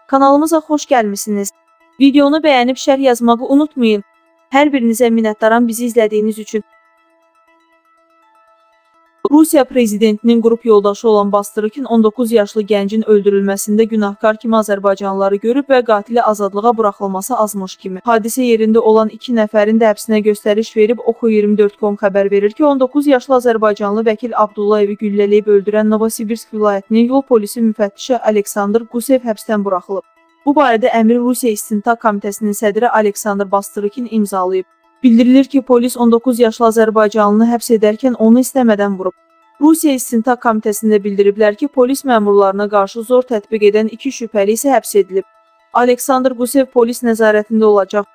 Kanalımıza xoş gəlmisiniz. Videonu bəyənib şərh yazmağı unutmayın. Hər birinizə minnətdaram bizi izlədiyiniz üçün. Rusiya prezidentinin qrup yoldaşı olan Bastırıkin 19 yaşlı gəncin öldürülməsində günahkar kimi Azərbaycanlıları görüb və qatili azadlığa buraxılması azmış kimi. Hadisə yerində olan 2 nəfərin də həbsinə göstəriş verib Oxu24.com xəbər verir ki, 19 yaşlı Azərbaycanlı vəkil Abdullayevi güllələyib öldürən Novosibirsk vilayətinin yol polisi müfəttişi Aleksandr Gusev həbsdən buraxılıb. Bu barədə əmri Rusiya İstintaq Komitəsinin sədri Aleksandr Bastırıkin imzalayıb. Bildirilir ki, polis 19 yaşlı Azərbaycanlını həbs edərkən onu istəmədən vurub. Rusiya İstintaq Komitəsində bildiriblər ki, polis məmurlarına qarşı zor tətbiq edən 2 şübhəli isə həbs edilib. Aleksandr Gusev polis nəzarətində olacaq.